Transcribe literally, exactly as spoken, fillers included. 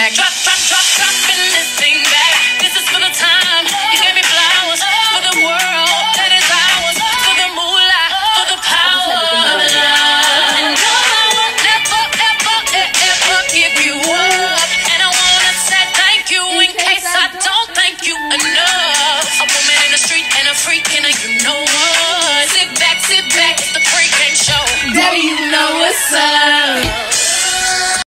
back. Drop, drop, drop, dropping this thing back. This is for the time you gave me flowers, for the world that is ours, for the moolah, for the power of love. And no, I won't ever, ever, ever give you up. And I wanna say thank you in case I don't thank you enough. A woman in the street and a freak and a you know what. Sit back, sit back, it's the Freak Game Show. Daddy, you know what's up.